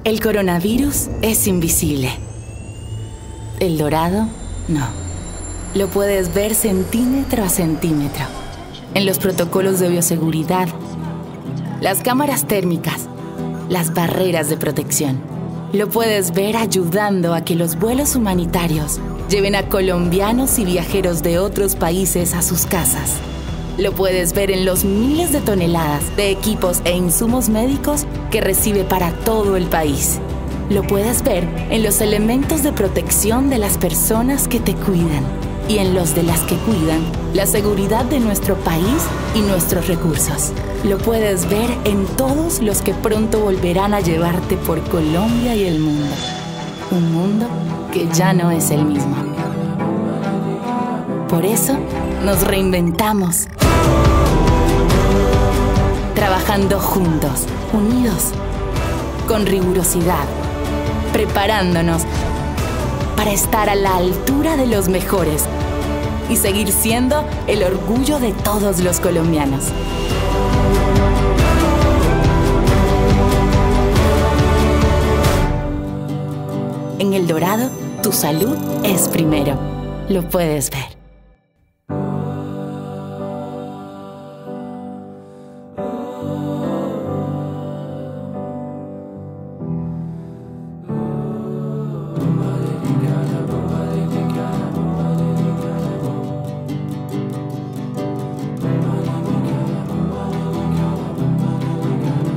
El coronavirus es invisible. El dorado, no. Lo puedes ver centímetro a centímetro. En los protocolos de bioseguridad, las cámaras térmicas, las barreras de protección. Lo puedes ver ayudando a que los vuelos humanitarios lleven a colombianos y viajeros de otros países a sus casas. Lo puedes ver en los miles de toneladas de equipos e insumos médicos que recibe para todo el país. Lo puedes ver en los elementos de protección de las personas que te cuidan y en los de las que cuidan la seguridad de nuestro país y nuestros recursos. Lo puedes ver en todos los que pronto volverán a llevarte por Colombia y el mundo. Un mundo que ya no es el mismo. Por eso nos reinventamos. Trabajando juntos, unidos, con rigurosidad, preparándonos para estar a la altura de los mejores y seguir siendo el orgullo de todos los colombianos. En El Dorado, tu salud es primero. Lo puedes ver.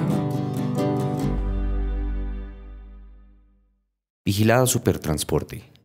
Vigilado Supertransporte.